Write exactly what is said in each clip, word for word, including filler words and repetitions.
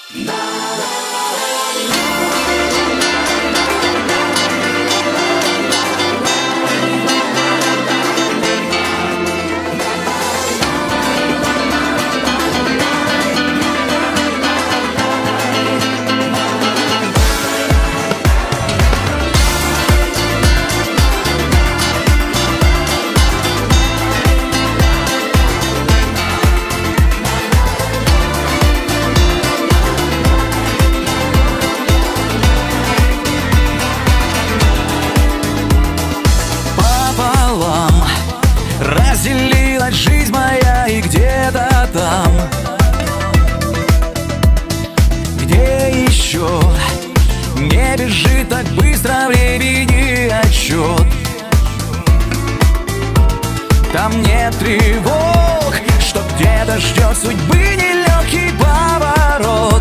Разделилась жизнь моя, и где-то там, где еще не бежит так быстро времени отсчет, там нет тревог, что где-то ждет судьбы нелегкий поворот,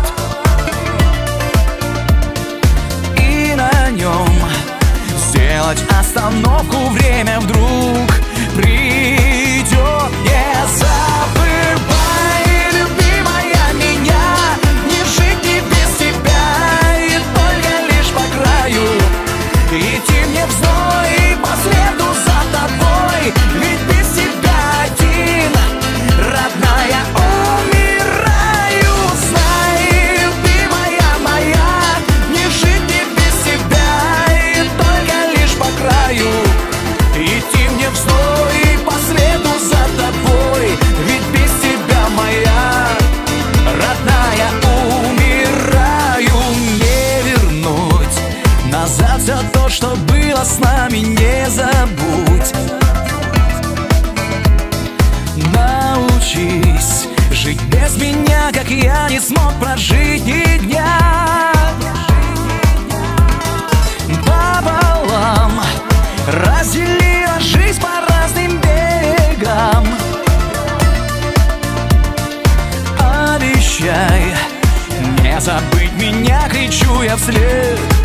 и на нем сделать остановку время вдруг придет. Не забывай, любимая, меня, не жить не без тебя, и только лишь по краю идти мне в зной по следу за тобой, ведь без тебя один, родная, умираю. Знай, любимая моя, не жить не без тебя, и только лишь по краю идти мне в зной по следу за тобой, ведь без тебя, моя родная, умираю. Не вернуть назад все то, что было с нами, не забудь. Научись жить без меня, как я не смог прожить ни дня. Пополам разделила жизнь по разным берегам. Обещай не забыть меня, кричу я вслед.